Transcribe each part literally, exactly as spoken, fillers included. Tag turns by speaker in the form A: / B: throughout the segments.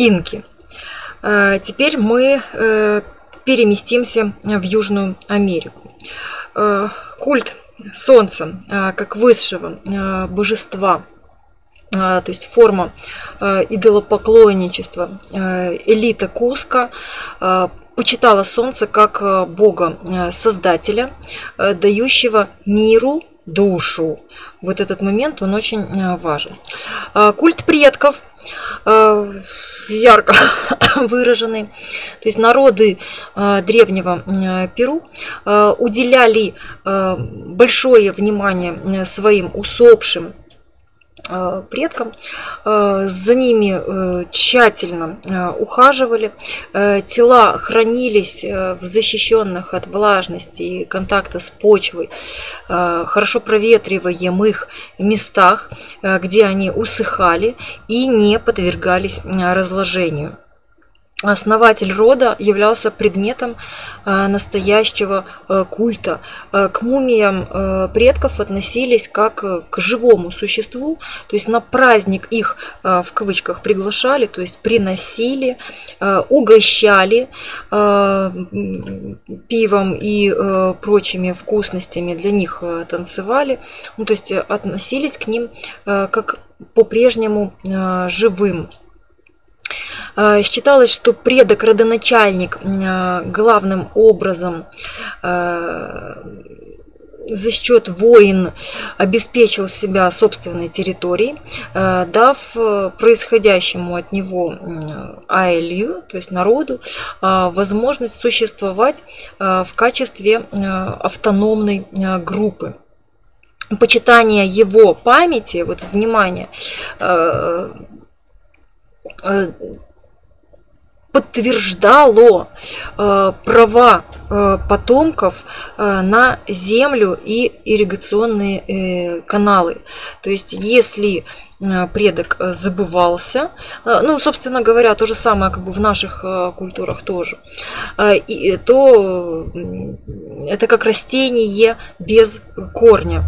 A: инки. Теперь мы переместимся в Южную Америку. Культ Солнца как высшего божества, то есть форма идолопоклонничества, элита Куско почитала Солнце как бога-создателя, дающего миру душу. Вот этот момент, он очень важен. Культ предков ярко выраженный. То есть народы древнего Перу уделяли большое внимание своим усопшим предкам, за ними тщательно ухаживали, тела хранились в защищенных от влажности и контакта с почвой, хорошо проветриваемых местах, где они усыхали и не подвергались разложению. Основатель рода являлся предметом настоящего культа. К мумиям предков относились как к живому существу, то есть на праздник их в кавычках приглашали, то есть приносили, угощали пивом и прочими вкусностями, для них танцевали, ну, то есть относились к ним как по-прежнему живым. Считалось, что предок-родоначальник главным образом за счет войн обеспечил себя собственной территорией, дав происходящему от него Аэлью, то есть народу, возможность существовать в качестве автономной группы. Почитание его памяти, вот внимание, подтверждало э, права э, потомков э, на землю и ирригационные э, каналы. То есть, если э, предок забывался, э, ну, собственно говоря, то же самое как бы в наших э, культурах тоже, э, и, то э, это как растение без корня.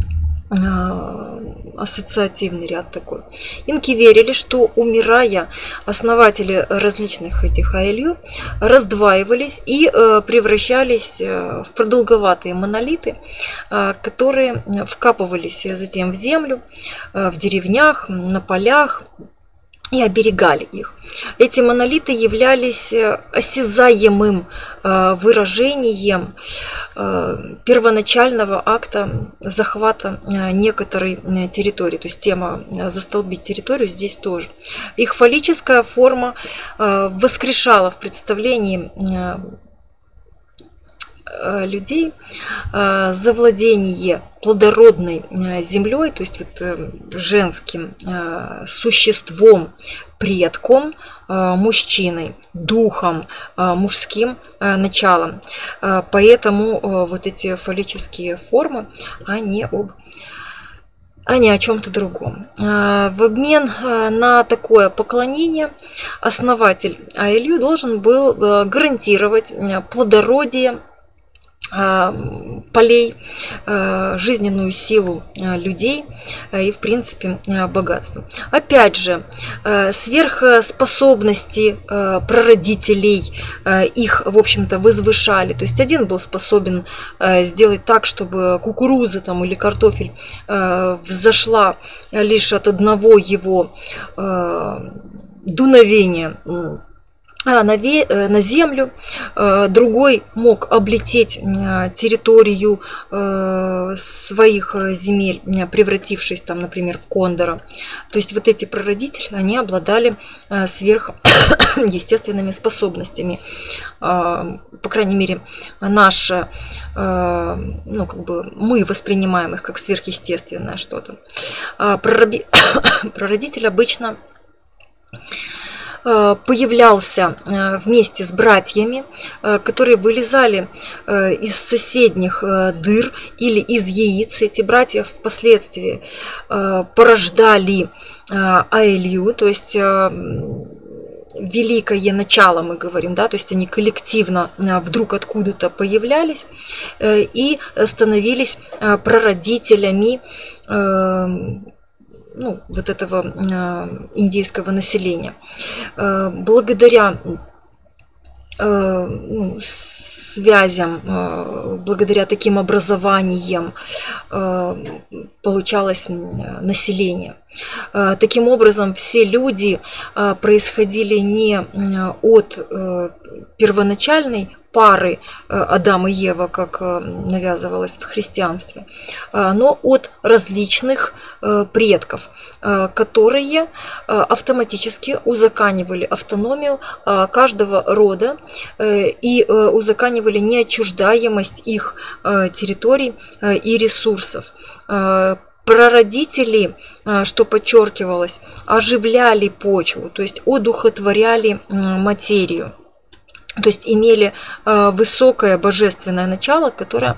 A: Ассоциативный ряд такой. Инки верили, что, умирая, основатели различных этих аэлью раздваивались и превращались в продолговатые монолиты, которые вкапывались затем в землю, в деревнях, на полях, и оберегали их. Эти монолиты являлись осязаемым выражением первоначального акта захвата некоторой территории. То есть тема застолбить территорию здесь тоже. Их фаллическая форма воскрешала в представлении людей завладение плодородной землей, то есть вот женским существом, предком, мужчиной, духом, мужским началом. Поэтому вот эти фаллические формы, они об а не о чем-то другом. В обмен на такое поклонение основатель Аэлью должен был гарантировать плодородие полей, жизненную силу людей и, в принципе, богатство. Опять же, сверхспособности прародителей их, в общем-то, возвышали. То есть один был способен сделать так, чтобы кукуруза там, или картофель взошла лишь от одного его дуновения на землю, другой мог облететь территорию своих земель, превратившись там, например, в кондора. То есть вот эти прародители, они обладали сверхъестественными способностями. По крайней мере, наши, ну, как бы мы воспринимаем их как сверхъестественное что-то. Прародитель обычно появлялся вместе с братьями, которые вылезали из соседних дыр или из яиц. Эти братья впоследствии порождали Аэлью, то есть великое начало, мы говорим, да, то есть они коллективно вдруг откуда-то появлялись и становились прародителями ну, вот этого индейского населения. Благодаря ну, связям, благодаря таким образованиям получалось население. Таким образом, все люди происходили не от первоначальной пары Адам и Ева, как навязывалось в христианстве, но от различных предков, которые автоматически узаконивали автономию каждого рода и узаконивали неотчуждаемость их территорий и ресурсов. Прародители, что подчеркивалось, оживляли почву, то есть одухотворяли материю. То есть имели высокое божественное начало, которое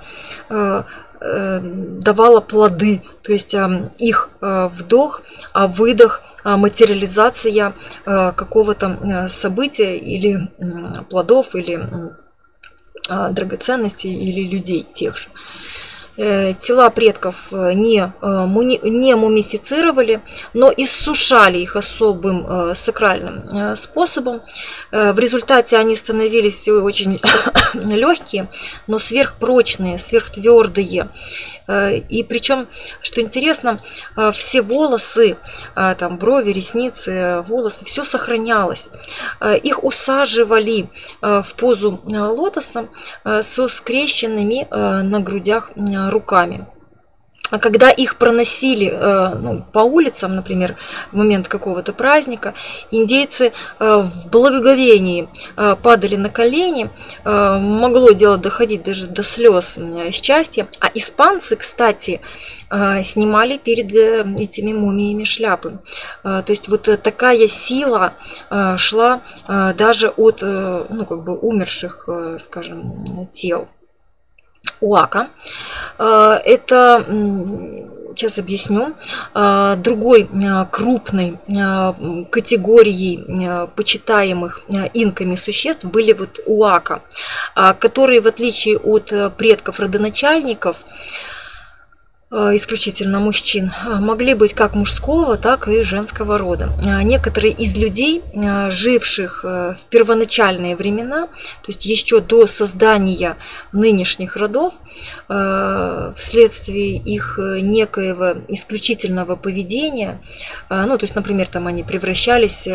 A: давало плоды, то есть их вдох, а выдох, материализация какого-то события или плодов, или драгоценностей, или людей тех же. Тела предков не, не мумифицировали, но иссушали их особым сакральным способом. В результате они становились очень легкие, но сверхпрочные, сверхтвердые. И причем, что интересно, все волосы, там, брови, ресницы, волосы, все сохранялось. Их усаживали в позу лотоса со скрещенными на грудях руками. А когда их проносили ну, по улицам, например, в момент какого-то праздника, индейцы в благоговении падали на колени, могло дело доходить даже до слез счастья. А испанцы, кстати, снимали перед этими мумиями шляпы. То есть вот такая сила шла даже от ну, как бы умерших, скажем, тел. Уака. Это, сейчас объясню, другой крупной категорией почитаемых инками существ были вот уака, которые, в отличие от предков родоначальников, исключительно мужчин, могли быть как мужского, так и женского рода. Некоторые из людей, живших в первоначальные времена, то есть еще до создания нынешних родов, вследствие их некоего исключительного поведения, ну, то есть, например, там они превращались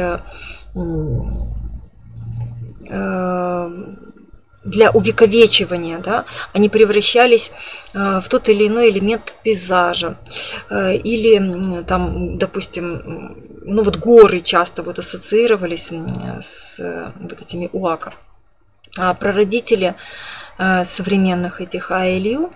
A: для увековечивания, да, они превращались в тот или иной элемент пейзажа. Или там, допустим, ну вот горы часто вот ассоциировались с вот этими уака. А прародители современных этих аэлью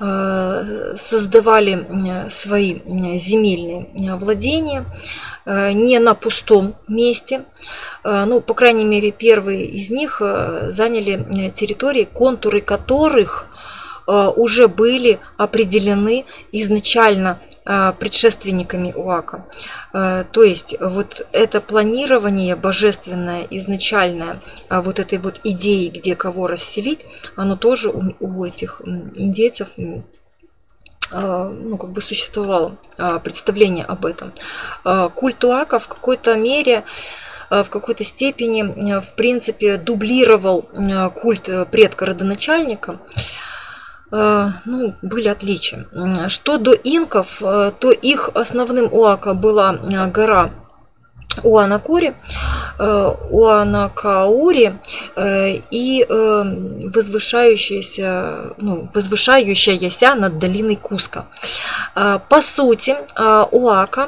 A: создавали свои земельные владения не на пустом месте. Ну, по крайней мере, первые из них заняли территории, контуры которых уже были определены изначально предшественниками Уака. То есть вот это планирование божественное, изначальное, вот этой вот идеи, где кого расселить, оно тоже у этих индейцев ну, как бы существовало представление об этом. Культ Уака в какой-то мере, в какой-то степени, в принципе, дублировал культ предка-родоначальника. Ну, были отличия. Что до инков, то их основным уака была гора Уанакури, Уанакаури и возвышающаяся, ну, возвышающаяся над долиной Куска. По сути, уака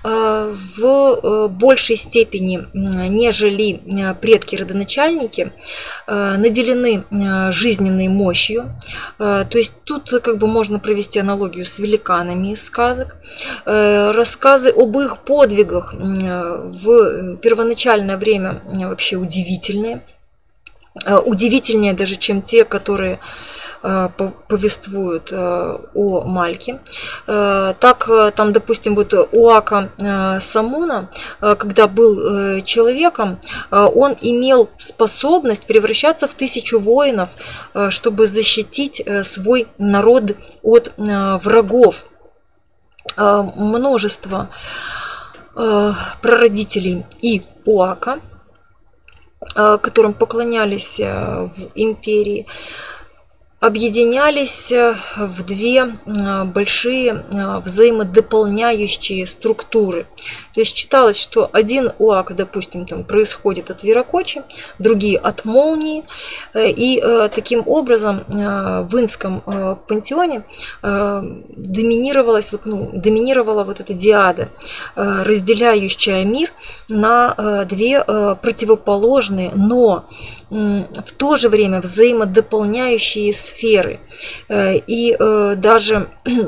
A: в большей степени, нежели предки-родоначальники, наделены жизненной мощью. То есть тут как бы можно провести аналогию с великанами из сказок. Рассказы об их подвигах в первоначальное время вообще удивительные. Удивительнее даже, чем те, которые повествуют о Мальке. Так, там, допустим, вот Уака Самуна, когда был человеком, он имел способность превращаться в тысячу воинов, чтобы защитить свой народ от врагов. множество прародителей и Оака, которым поклонялись в империи, объединялись в две большие взаимодополняющие структуры. То есть считалось, что один Оак, допустим, там происходит от Виракочи, другие от Молнии. И таким образом в инском пантеоне доминировалась, вот, ну, доминировала вот эта диада, разделяющая мир на две противоположные, но в то же время взаимодополняющие сферы. И даже,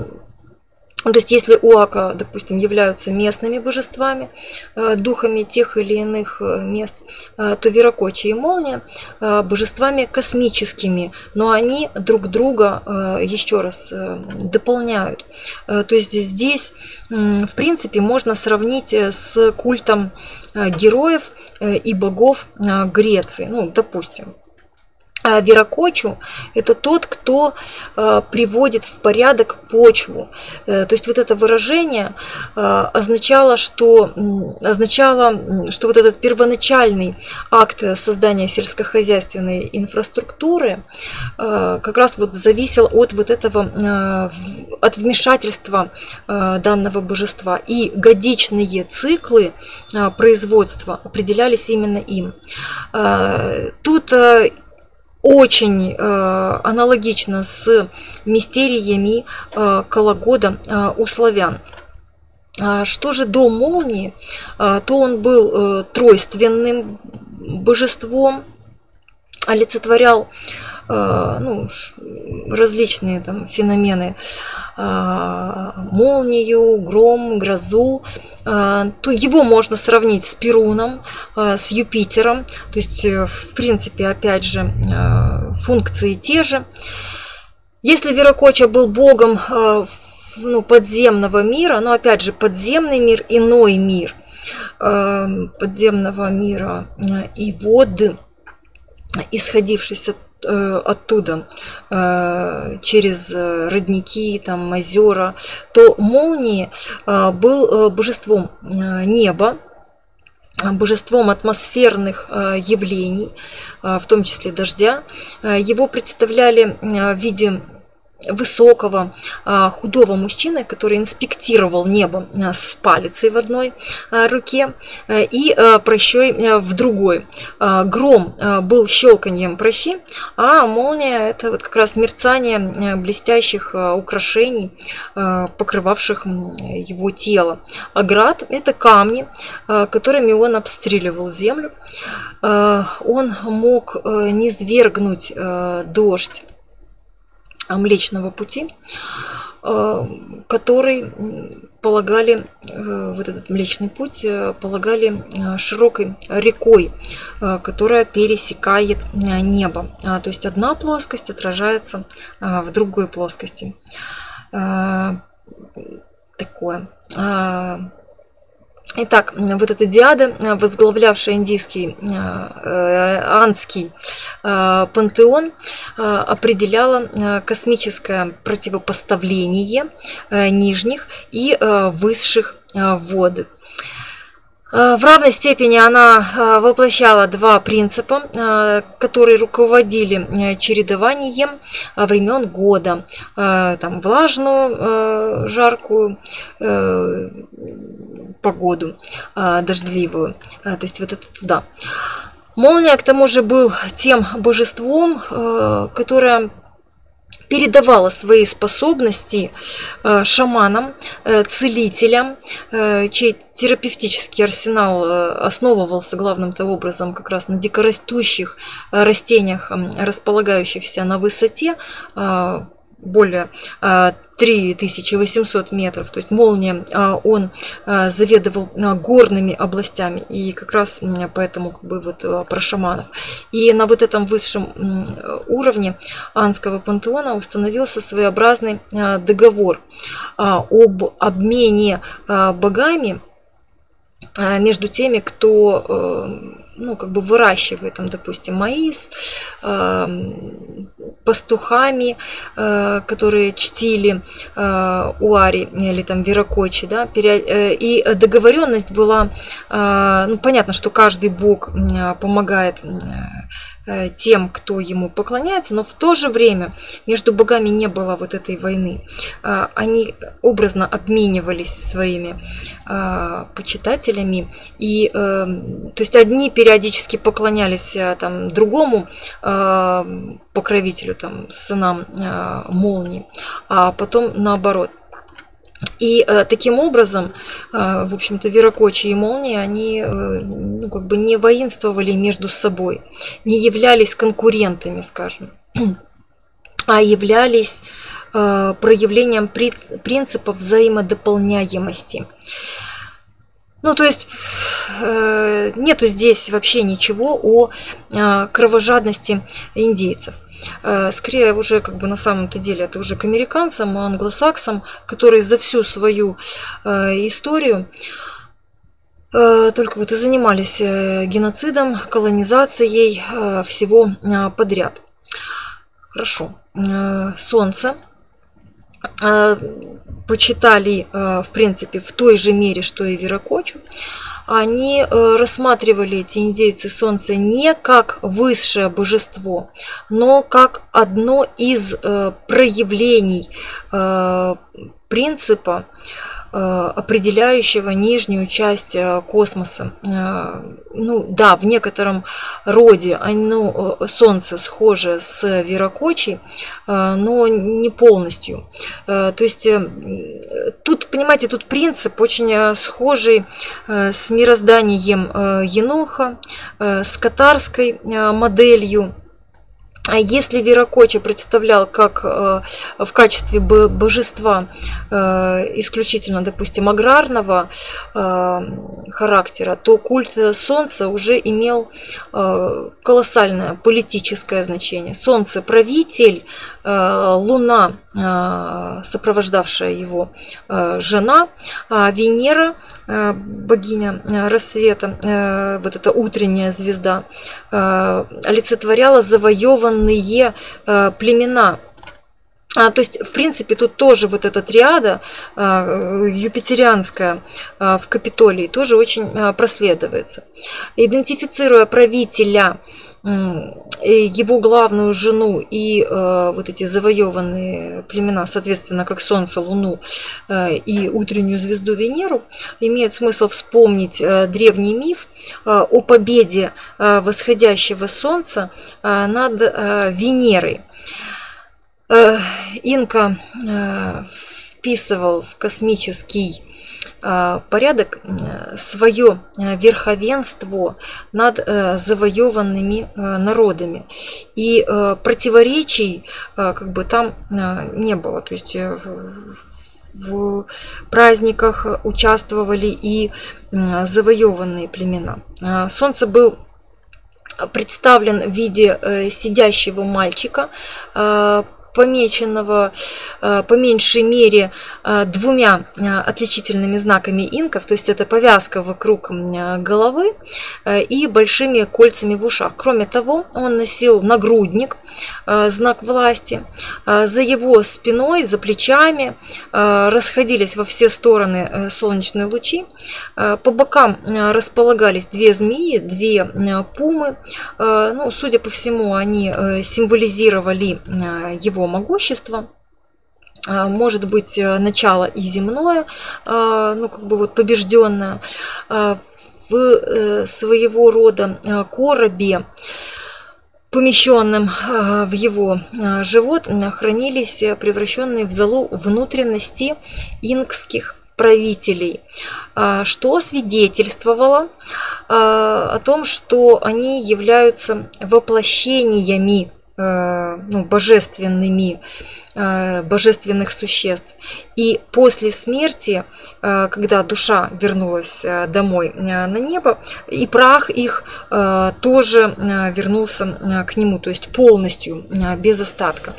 A: то есть если Оака, допустим, являются местными божествами, духами тех или иных мест, то Виракочи и Молния божествами космическими, но они друг друга, еще раз, дополняют. То есть здесь, в принципе, можно сравнить с культом героев и богов Греции. Ну, допустим, Виракочу – это тот, кто приводит в порядок почву. То есть вот это выражение означало, что, означало, что вот этот первоначальный акт создания сельскохозяйственной инфраструктуры как раз вот зависел от вот этого, от вмешательства данного божества. И годичные циклы производства определялись именно им. Тут очень э, аналогично с мистериями э, Калагода э, у славян. А что же до Молнии, э, то он был э, тройственным божеством, олицетворял э, ну, различные там феномены, э, молнию, гром, грозу. То его можно сравнить с Перуном, с Юпитером, то есть, в принципе, опять же, функции те же. Если Виракоча был богом, ну, подземного мира, но, опять же, подземный мир, иной мир подземного мира и воды, исходившийся оттуда через родники, там, озера, то Молнии был божеством неба, божеством атмосферных явлений, в том числе дождя. Его представляли в виде высокого, худого мужчины, который инспектировал небо с палицей в одной руке и прощой в другой. Гром был щелканьем прощи, а молния – это вот как раз мерцание блестящих украшений, покрывавших его тело. А град – это камни, которыми он обстреливал землю. Он мог низвергнуть дождь Млечного Пути, который полагали, вот этот Млечный Путь полагали широкой рекой, которая пересекает небо. То есть одна плоскость отражается в другой плоскости. Такое. Итак, вот эта диада, возглавлявшая индийский, андский пантеон, определяла космическое противопоставление нижних и высших вод. В равной степени она воплощала два принципа, которые руководили чередованием времен года. Там, влажную, жаркую погоду, дождливую. То есть вот это туда. Молния, к тому же, был тем божеством, которое передавала свои способности шаманам, целителям, чей терапевтический арсенал основывался главным-то образом как раз на дикорастущих растениях, располагающихся на высоте более три тысячи восемьсот метров. То есть Молния, он заведовал горными областями, и как раз поэтому как бы вот про шаманов. И на вот этом высшем уровне андского пантеона установился своеобразный договор об обмене богами между теми, кто ну, как бы выращивая там, допустим, маис, пастухами, которые чтили Уари или там Виракочи, да, и договоренность была, ну, понятно, что каждый бог помогает тем, кто ему поклоняется, но в то же время между богами не было вот этой войны. Они образно обменивались своими почитателями, и то есть одни периодически поклонялись там другому покровителю, там, сынам молнии, а потом наоборот. И э, таким образом, э, в общем-то, Виракочи и Молнии, они э, ну, как бы не воинствовали между собой, не являлись конкурентами, скажем, а являлись э, проявлением при, принципа взаимодополняемости. Ну, то есть э, нету здесь вообще ничего о э, кровожадности индейцев. Скорее уже как бы на самом-то деле это уже к американцам, англосаксам, которые за всю свою историю только вот и занимались геноцидом, колонизацией всего подряд. Хорошо. Солнце почитали в принципе в той же мере, что и Виракочу. Они рассматривали, эти индейцы, солнце не как высшее божество, но как одно из проявлений принципа, определяющего нижнюю часть космоса. Ну да, в некотором роде оно, Солнце схоже с Виракочи, но не полностью. То есть тут, понимаете, тут принцип очень схожий с мирозданием Еноха, с катарской моделью. А если Виракочи представлял как э, в качестве божества э, исключительно, допустим, аграрного э, характера, то культ Солнца уже имел э, колоссальное политическое значение. Солнце – правитель, э, Луна, э, сопровождавшая его э, жена, а Венера, э, богиня рассвета, э, вот эта утренняя звезда, э, олицетворяла завоеванную племена. А, то есть, в принципе, тут тоже вот эта триада а, юпитерианская а, в Капитолии тоже очень а, проследуется. Идентифицируя правителя, его главную жену и э, вот эти завоеванные племена, соответственно, как Солнце, Луну э, и утреннюю звезду Венеру, имеет смысл вспомнить э, древний миф э, о победе э, восходящего Солнца э, над э, Венерой. Э, Инка э, вписывал в космический порядок свое верховенство над завоеванными народами. И противоречий как бы там не было. То есть в праздниках участвовали и завоеванные племена. Солнце был представлен в виде сидящего мальчика, помеченного по меньшей мере двумя отличительными знаками инков, то есть это повязка вокруг головы и большими кольцами в ушах. Кроме того, он носил нагрудник, знак власти. За его спиной, за плечами расходились во все стороны солнечные лучи. По бокам располагались две змеи, две пумы. Ну, судя по всему, они символизировали его могущество, может быть, начало и земное, ну, как бы вот побежденное. В своего рода коробе, помещенном в его живот, хранились превращенные в золу внутренности инкских правителей, что свидетельствовало о том, что они являются воплощениями, ну, божественными, божественных существ. И после смерти, когда душа вернулась домой на небо, и прах их тоже вернулся к нему, то есть полностью, без остатка.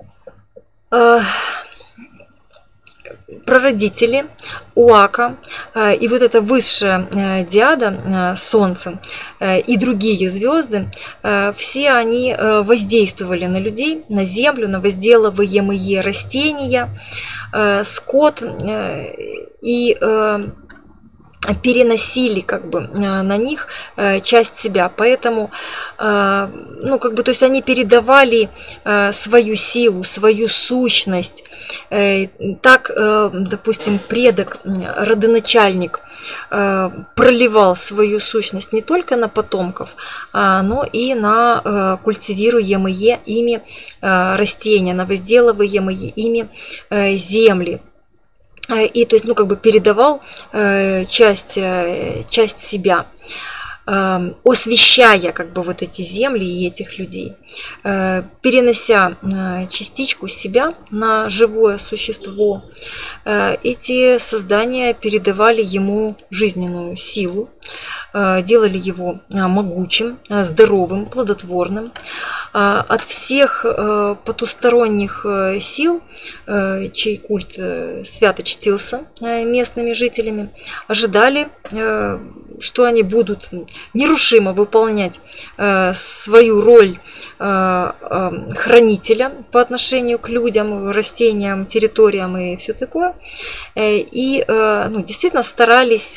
A: Прародители Уака И вот эта высшая диада, Солнце и другие звезды, все они воздействовали на людей, на Землю, на возделываемые растения, скот, и переносили как бы на них часть себя, поэтому, ну, как бы, то есть они передавали свою силу, свою сущность. Так, допустим, предок, родоначальник проливал свою сущность не только на потомков, но и на культивируемые ими растения, на возделываемые ими земли. И, то есть, ну, как бы передавал э, часть, э, часть себя, э, освещая, как бы, вот эти земли и этих людей, э, перенося э, частичку себя на живое существо. Э, эти создания передавали ему жизненную силу, э, делали его могучим, здоровым, плодотворным. От всех потусторонних сил, чей культ свято чтился местными жителями, ожидали, что они будут нерушимо выполнять свою роль хранителя по отношению к людям, растениям, территориям и все такое. И, ну, действительно старались,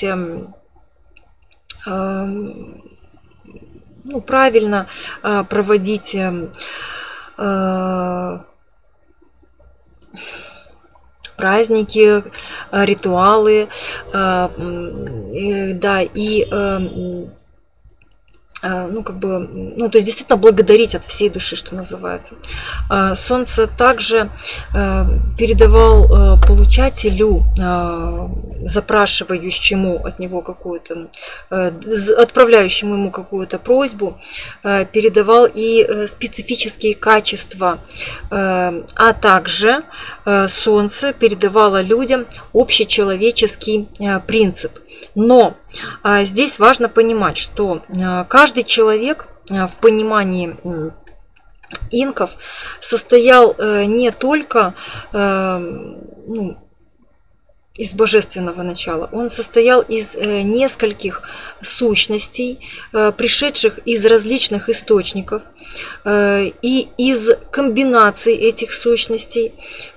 A: ну, правильно а, проводить а, праздники, а, ритуалы, а, и, да, и а, ну, как бы, ну, то есть действительно благодарить от всей души, что называется. Солнце также передавал получателю, запрашивающему от него какую-то, отправляющему ему какую-то просьбу, передавал и специфические качества, а также Солнце передавало людям общечеловеческий принцип. Но здесь важно понимать, что каждый человек в понимании инков состоял не только, ну, из божественного начала, он состоял из нескольких сущностей, пришедших из различных источников, и из комбинаций этих сущностей,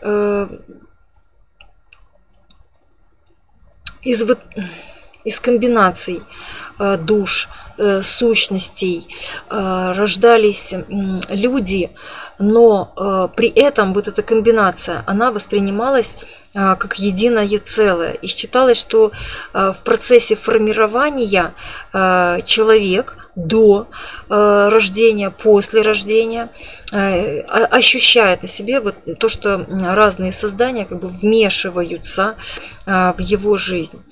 A: из вот из комбинаций душ, сущностей рождались люди, но при этом вот эта комбинация, она воспринималась как единое целое. И считалось, что в процессе формирования человек до рождения, после рождения ощущает на себе вот то, что разные создания как бы вмешиваются в его жизнь.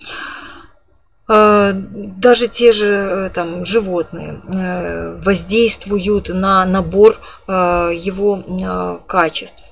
A: Даже те же там животные воздействуют на набор его качеств.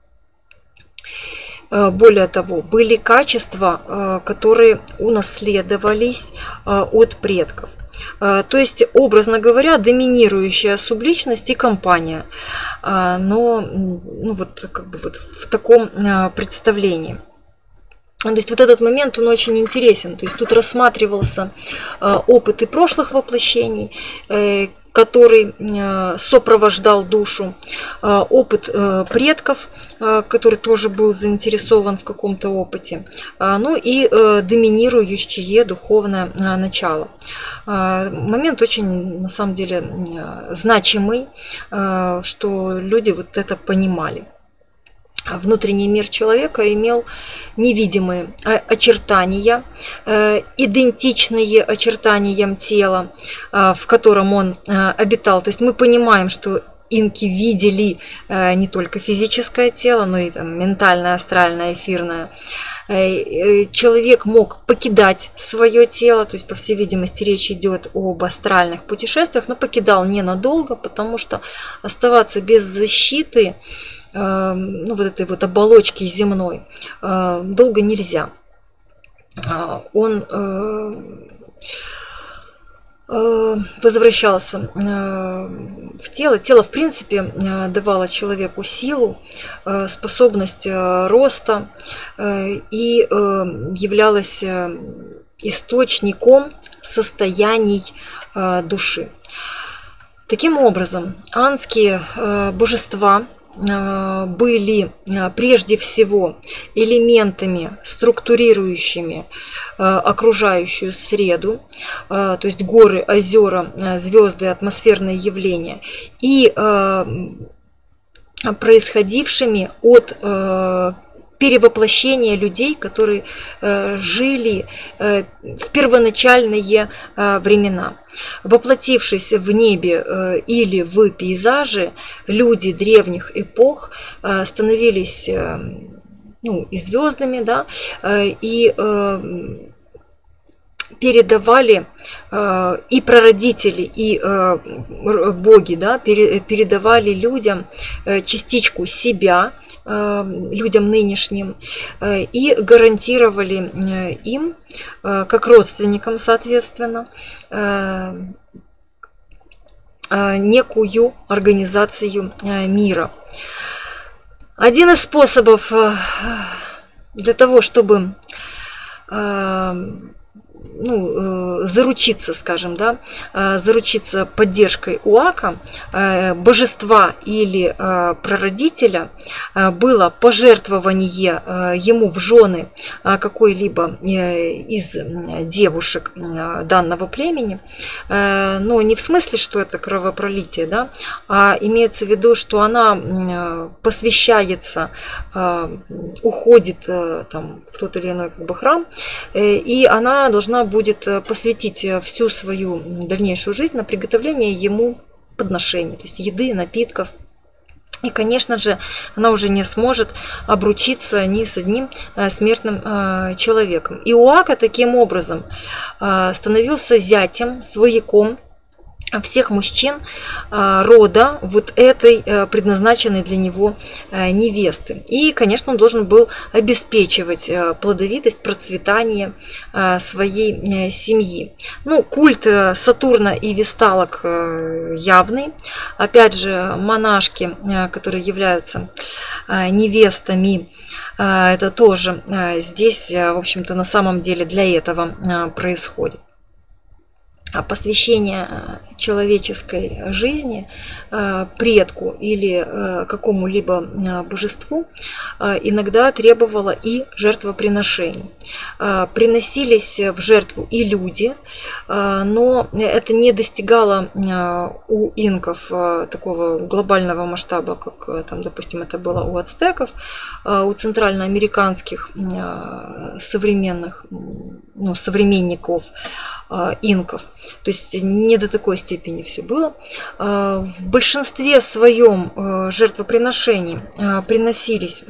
A: Более того, были качества, которые унаследовались от предков. То есть, образно говоря, доминирующая субличность и компания. Но, ну, вот, как бы вот в таком представлении. То есть вот этот момент, он очень интересен. То есть тут рассматривался опыт и прошлых воплощений, который сопровождал душу, опыт предков, который тоже был заинтересован в каком-то опыте, ну и доминирующее духовное начало. Момент очень, на самом деле, значимый, что люди вот это понимали. Внутренний мир человека имел невидимые очертания, идентичные очертаниям тела, в котором он обитал. То есть мы понимаем, что инки видели не только физическое тело, но и там ментальное, астральное, эфирное. Человек мог покидать свое тело, то есть, по всей видимости, речь идет об астральных путешествиях, но покидал ненадолго, потому что оставаться без защиты, ну, вот этой вот оболочки земной, долго нельзя. Он возвращался в тело. Тело, в принципе, давало человеку силу, способность роста и являлось источником состояний души. Таким образом, анские божества были прежде всего элементами, структурирующими окружающую среду, то есть горы, озера, звезды, атмосферные явления, и происходившими от перевоплощения людей, которые жили в первоначальные времена. Воплотившись в небе или в пейзаже, люди древних эпох становились, ну, и звездами, да, и передавали, и прародители, и боги, да, передавали людям частичку себя, людям нынешним, и гарантировали им, как родственникам, соответственно, некую организацию мира. Один из способов для того, чтобы ну, заручиться, скажем, да, заручиться поддержкой Уака, божества или прародителя, было пожертвование ему в жены какой-либо из девушек данного племени, но не в смысле, что это кровопролитие, да, а имеется в виду, что она посвящается, уходит там в тот или иной, как бы, храм, и она должна будет посвятить всю свою дальнейшую жизнь на приготовление ему подношений, то есть еды, напитков. И, конечно же, она уже не сможет обручиться ни с одним смертным человеком. И Уака таким образом становился зятем, свояком всех мужчин рода вот этой предназначенной для него невесты. И, конечно, он должен был обеспечивать плодовитость, процветание своей семьи. Ну, культ Сатурна и Весталок явный. Опять же, монашки, которые являются невестами, это тоже здесь, в общем-то, на самом деле для этого происходит. Посвящение человеческой жизни предку или какому-либо божеству иногда требовало и жертвоприношений. Приносились в жертву и люди, но это не достигало у инков такого глобального масштаба, как, там, допустим, это было у ацтеков, у центральноамериканских современных, ну, современников инков. То есть не до такой степени все было. В большинстве своем жертвоприношений приносились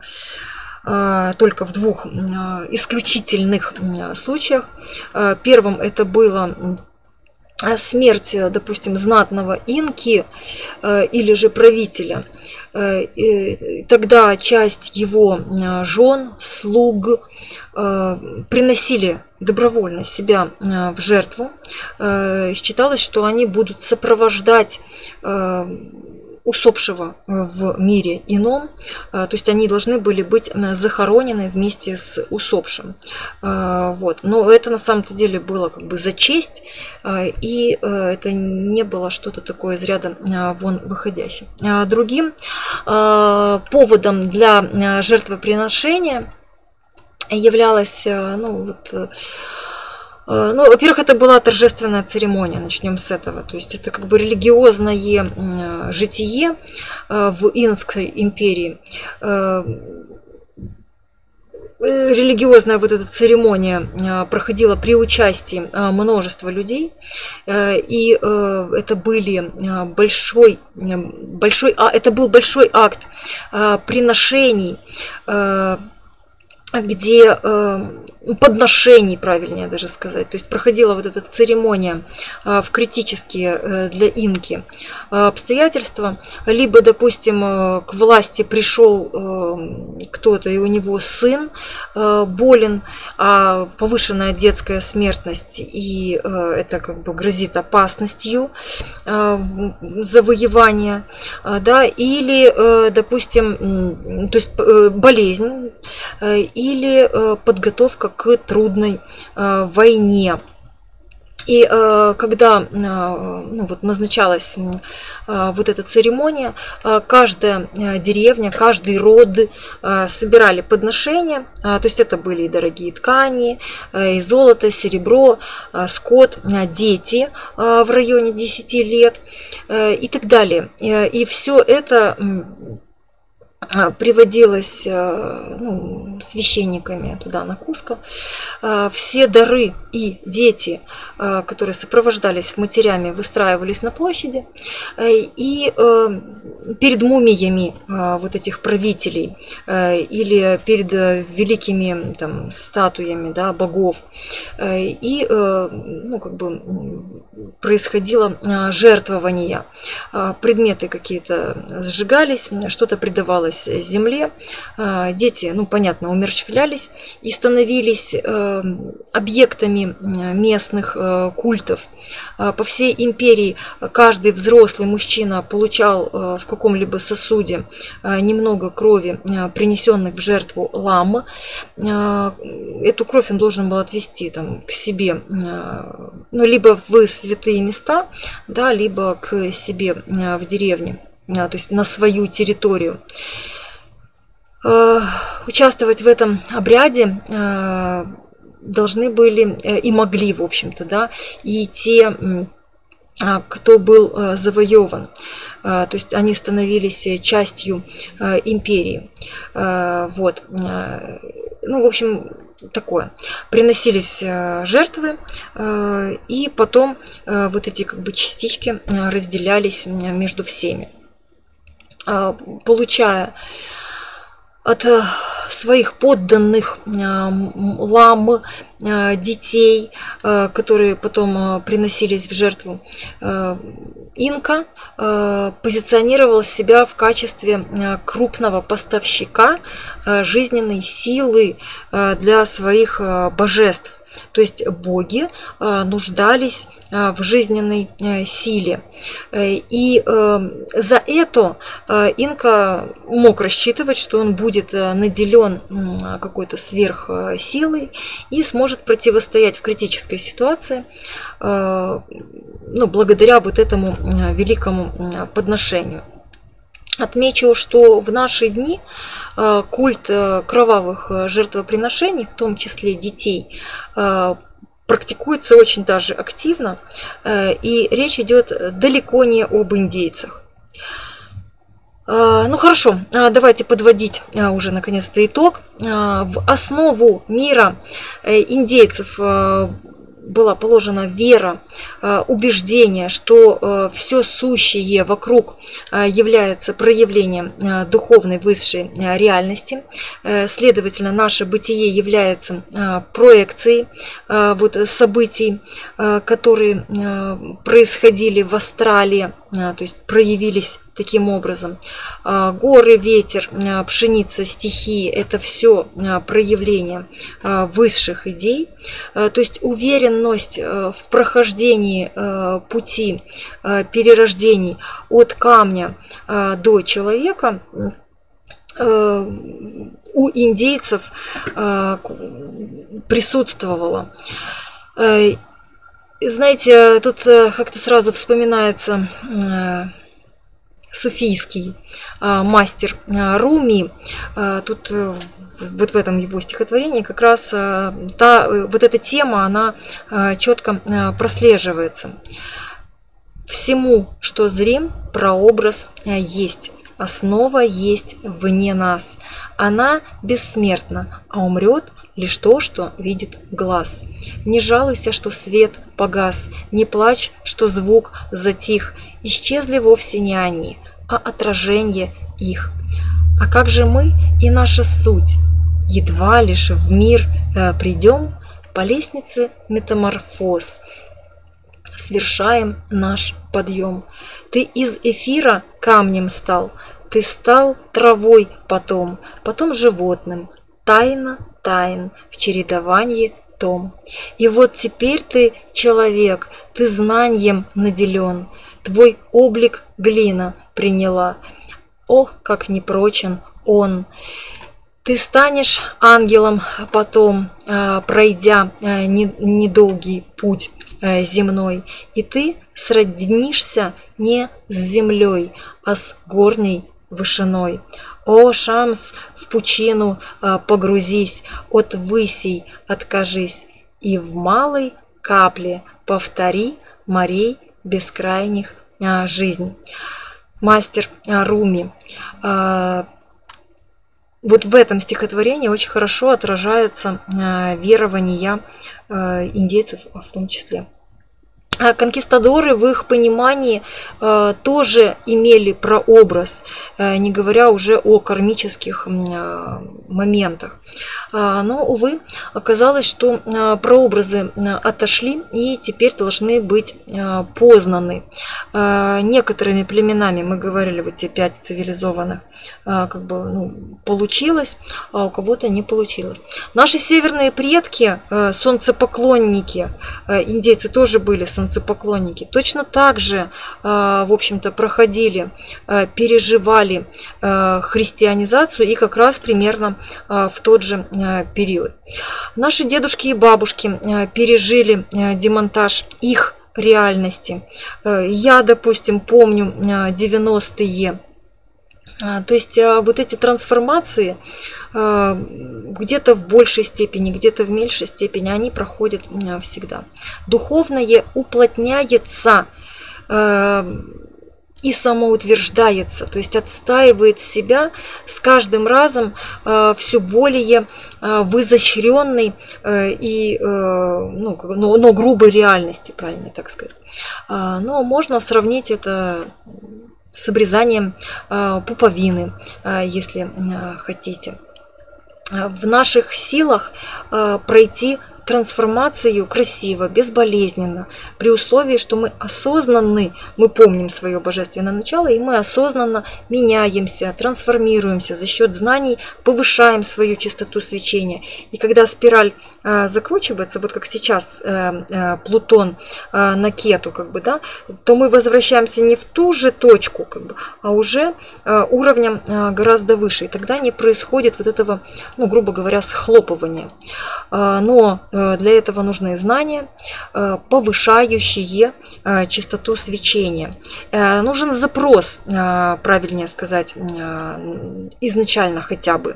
A: только в двух исключительных случаях. Первым это было смерть, допустим, знатного инки или же правителя. Тогда часть его жен, слуг приносили добровольно себя в жертву. Считалось, что они будут сопровождать усопшего в мире ином, то есть они должны были быть захоронены вместе с усопшим. Вот. Но это на самом-то деле было как бы за честь, и это не было что-то такое из ряда вон выходящее. Другим поводом для жертвоприношения являлось, ну, вот, ну, во-первых, это была торжественная церемония, начнем с этого. То есть это как бы религиозное житие в Инкской империи. Религиозная вот эта церемония проходила при участии множества людей, и это были большой, большой, это был большой акт приношений, где подношений, правильнее даже сказать. То есть проходила вот эта церемония в критические для инки обстоятельства. Либо, допустим, к власти пришел кто-то, и у него сын болен, а повышенная детская смертность, и это как бы грозит опасностью завоевания, да, или, допустим, то есть болезнь, или подготовка к трудной войне. И э, когда э, ну, вот назначалась э, вот эта церемония, э, каждая э, деревня, каждый род э, собирали подношения, э, то есть это были и дорогие ткани, э, и золото, серебро, э, скот, э, дети э, в районе десяти лет э, и так далее. Э, и все это приводилось ну, священниками туда, на Куско. Все дары и дети, которые сопровождались матерями, выстраивались на площади. И перед мумиями вот этих правителей или перед великими там, статуями, да, богов. И ну, как бы происходило жертвование. Предметы какие-то сжигались, что-то придавалось земле, дети, ну понятно, умерщвлялись и становились объектами местных культов. По всей империи каждый взрослый мужчина получал в каком-либо сосуде немного крови, принесенных в жертву лам. Эту кровь он должен был отвести там, к себе, ну, либо в святые места, да, либо к себе в деревне, то есть на свою территорию. Участвовать в этом обряде должны были и могли, в общем-то, да, и те, кто был завоеван. То есть они становились частью империи. Вот. Ну, в общем, такое. Приносились жертвы, и потом вот эти как бы частички разделялись между всеми. Получая от своих подданных лам, детей, которые потом приносились в жертву, инка позиционировал себя в качестве крупного поставщика жизненной силы для своих божеств. То есть боги нуждались в жизненной силе. И за это инка мог рассчитывать, что он будет наделен какой-то сверхсилой и сможет противостоять в критической ситуации, ну, благодаря вот этому великому подношению. Отмечу, что в наши дни культ кровавых жертвоприношений, в том числе детей, практикуется очень даже активно, и речь идет далеко не об индейцах. Ну хорошо, давайте подводить уже наконец-то итог. В основу мира индейцев была положена вера, убеждение, что все сущее вокруг является проявлением духовной высшей реальности. Следовательно, наше бытие является проекцией вот событий, которые происходили в астрале, то есть проявились таким образом. Горы, ветер, пшеница, стихии – это все проявление высших идей. То есть уверенность в прохождении пути перерождений от камня до человека у индейцев присутствовала. Знаете, тут как-то сразу вспоминается суфийский мастер Руми. Тут вот в этом его стихотворении как раз та, вот эта тема, она четко прослеживается. Всему, что зрим, прообраз есть. Основа есть вне нас. Она бессмертна, а умрет лишь то, что видит глаз. Не жалуйся, что свет погас, не плачь, что звук затих. Исчезли вовсе не они, а отражение их. А как же мы и наша суть? Едва лишь в мир э, придем, по лестнице метаморфоз свершаем наш подъем. Ты из эфира камнем стал, ты стал травой потом, потом животным, тайна тайн в чередовании том. И вот теперь ты человек, ты знанием наделен, твой облик глина приняла. О, как непрочен он! Ты станешь ангелом потом, пройдя недолгий путь земной, и ты сроднишься не с землей, а с горней вышиной. О, Шамс, в пучину погрузись, от высей откажись, и в малой капле повтори морей бескрайних жизнь. Мастер Руми. Вот в этом стихотворении очень хорошо отражаются верования индейцев в том числе. Конкистадоры в их понимании э, тоже имели прообраз, э, не говоря уже о кармических э, моментах. А, но, увы, оказалось, что э, прообразы э, отошли и теперь должны быть э, познаны. Э, некоторыми племенами, мы говорили, вот те пять цивилизованных, э, как бы ну, получилось, а у кого-то не получилось. Наши северные предки, э, солнцепоклонники, э, индейцы тоже были солнцепоклонники, солнцепоклонники, точно так же, в общем-то, проходили, переживали христианизацию и как раз примерно в тот же период. Наши дедушки и бабушки пережили демонтаж их реальности. Я, допустим, помню девяностые. То есть вот эти трансформации где-то в большей степени, где-то в меньшей степени, они проходят всегда. Духовное уплотняется и самоутверждается, то есть отстаивает себя с каждым разом все более в изощренной и, ну, но, но грубой реальности, правильно так сказать. Но можно сравнить это с обрезанием пуповины, если хотите. В наших силах пройти трансформацию красиво, безболезненно, при условии, что мы осознанны, мы помним свое божественное начало, и мы осознанно меняемся, трансформируемся за счет знаний, повышаем свою частоту свечения. И когда спираль э, закручивается, вот как сейчас э, э, Плутон э, на Кету, как бы, да, то мы возвращаемся не в ту же точку, как бы, а уже э, уровнем э, гораздо выше. И тогда не происходит вот этого, ну, грубо говоря, схлопывания. Э, но для этого нужны знания, повышающие частоту свечения. Нужен запрос, правильнее сказать, изначально хотя бы.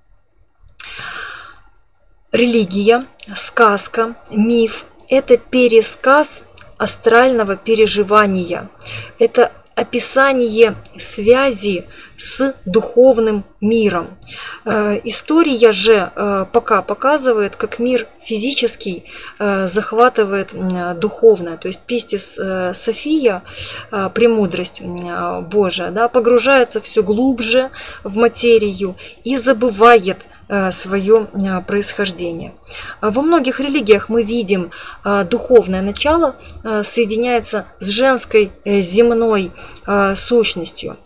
A: Религия, сказка, миф – это пересказ астрального переживания. Это описание связи с духовным миром. История же пока показывает, как мир физический захватывает духовное. То есть Пистис София, премудрость Божия, да, погружается все глубже в материю и забывает свое происхождение. Во многих религиях мы видим духовное начало соединяется с женской земной сущностью.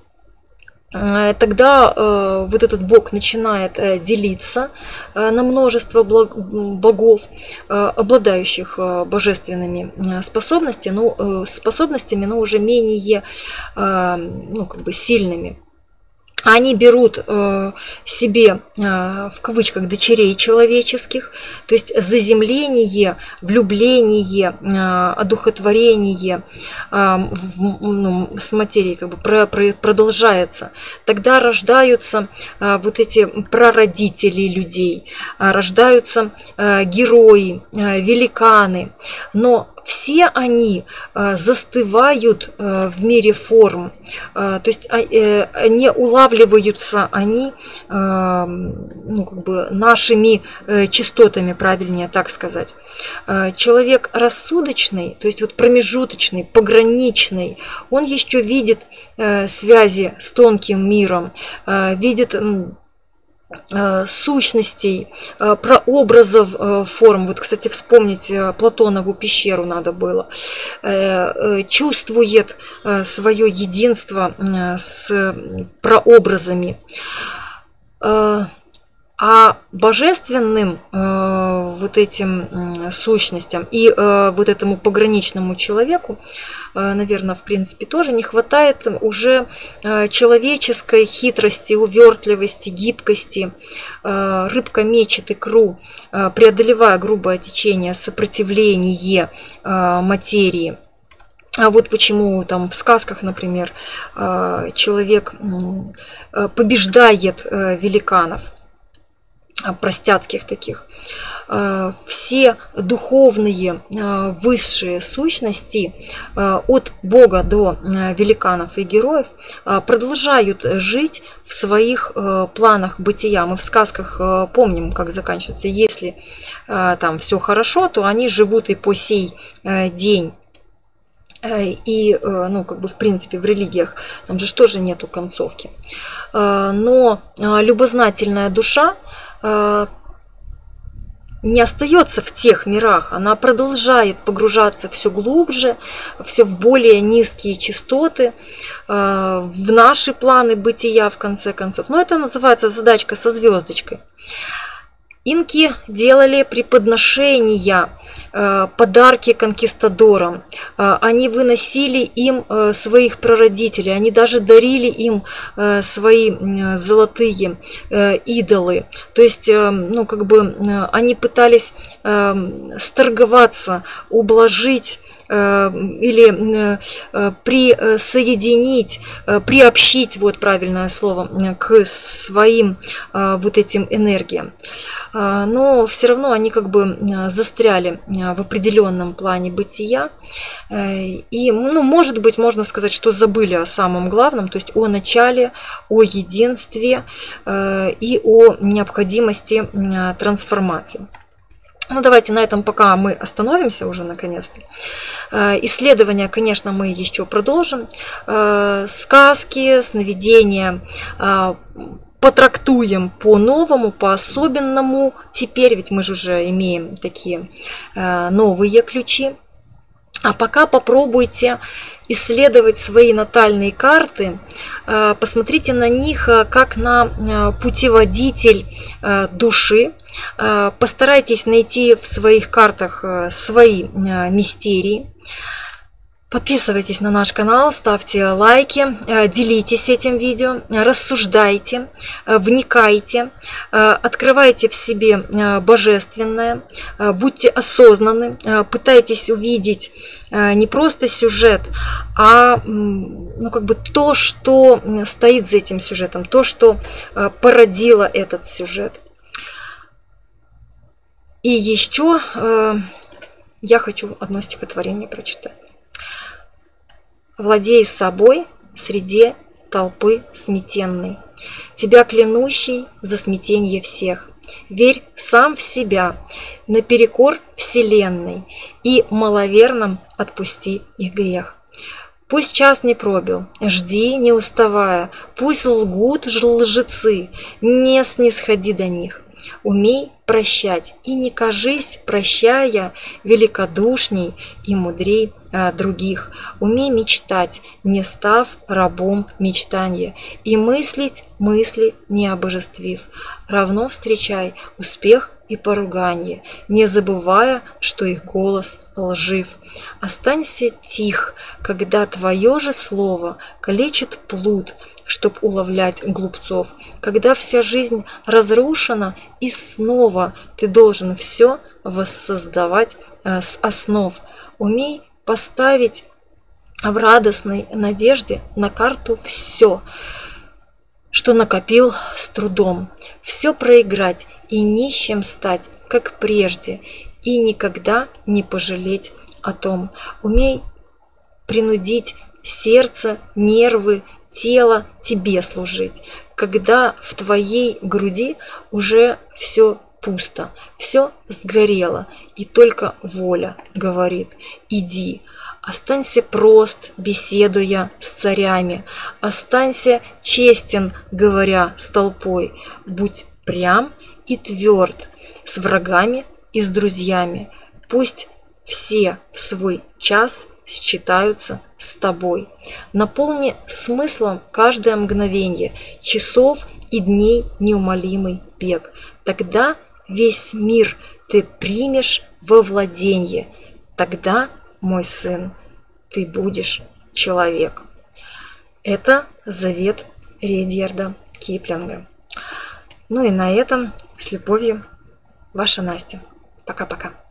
A: Тогда э, вот этот бог начинает э, делиться э, на множество богов, э, обладающих э, божественными э, способностями, ну, э, способностями, но уже менее э, ну, как бы сильными. Они берут э, себе, э, в кавычках, дочерей человеческих, то есть заземление, влюбление, э, одухотворение э, в, ну, с материей как бы про, про, продолжается. Тогда рождаются э, вот эти прародители людей, э, рождаются э, герои, э, великаны, но все они э, застывают э, в мире форм, э, то есть э, не улавливаются они э, ну, как бы нашими э, частотами, правильнее так сказать. Э, человек рассудочный, то есть вот промежуточный, пограничный, он еще видит э, связи с тонким миром, э, видит э, сущностей, прообразов форм. Вот, кстати, вспомнить Платонову пещеру надо было. Чувствует свое единство с прообразами. А божественным э, вот этим э, сущностям и э, вот этому пограничному человеку, э, наверное, в принципе, тоже не хватает уже э, человеческой хитрости, увертливости, гибкости. Э, рыбка мечет икру, э, преодолевая грубое течение, сопротивление э, материи. А вот почему там в сказках, например, э, человек э, побеждает э, великанов. Простяцких таких. Все духовные высшие сущности от Бога до великанов и героев продолжают жить в своих планах бытия. Мы в сказках помним, как заканчивается. Если там все хорошо, то они живут и по сей день. И, ну, как бы, в принципе, в религиях там же тоже нету концовки. Но любознательная душа не остается в тех мирах, она продолжает погружаться все глубже, все в более низкие частоты, в наши планы бытия, в конце концов. Но это называется задачка со звездочкой. Инки делали преподношения, подарки конкистадорам, они выносили им своих прародителей, они даже дарили им свои золотые идолы. То есть, ну, как бы они пытались сторговаться, ублажить или присоединить, приобщить, вот правильное слово, к своим вот этим энергиям. Но все равно они как бы застряли в определенном плане бытия. И, ну, может быть, можно сказать, что забыли о самом главном, то есть о начале, о единстве и о необходимости трансформации. Ну, давайте на этом пока мы остановимся уже наконец-то. Исследования, конечно, мы еще продолжим. Сказки, сновидения потрактуем по-новому, по-особенному. Теперь ведь мы же уже имеем такие новые ключи. А пока попробуйте исследовать свои натальные карты, посмотрите на них как на путеводитель души, постарайтесь найти в своих картах свои мистерии. Подписывайтесь на наш канал, ставьте лайки, делитесь этим видео, рассуждайте, вникайте, открывайте в себе божественное, будьте осознанны, пытайтесь увидеть не просто сюжет, а, ну, как бы то, что стоит за этим сюжетом, то, что породило этот сюжет. И еще я хочу одно стихотворение прочитать. Владей собой в среде толпы сметенной, тебя клянущий за смятенье всех. Верь сам в себя, наперекор вселенной, и маловерным отпусти их грех. Пусть час не пробил, жди, не уставая, пусть лгут лжецы, не снисходи до них. Умей прощать, и не кажись, прощая, великодушней и мудрей а, других. Умей мечтать, не став рабом мечтания, и мыслить мысли, не обожествив. Равно встречай успех и поругание, не забывая, что их голос лжив. Останься тих, когда твое же слово калечит плут, чтоб уловлять глупцов. Когда вся жизнь разрушена, и снова ты должен все воссоздавать э, с основ. Умей поставить в радостной надежде на карту все, что накопил с трудом. Все проиграть и нищим стать, как прежде, и никогда не пожалеть о том. Умей принудить сердце, нервы, тело тебе служить, когда в твоей груди уже все пусто, все сгорело, и только воля говорит: иди. Останься прост, беседуя с царями, останься честен, говоря с толпой, будь прям и тверд с врагами и с друзьями. Пусть все в свой час считаются с тобой. Наполни смыслом каждое мгновение, часов и дней неумолимый бег. Тогда весь мир ты примешь во владенье. Тогда, мой сын, ты будешь человек. Это завет Редьярда Киплинга. Ну и на этом с любовью, ваша Настя. Пока-пока.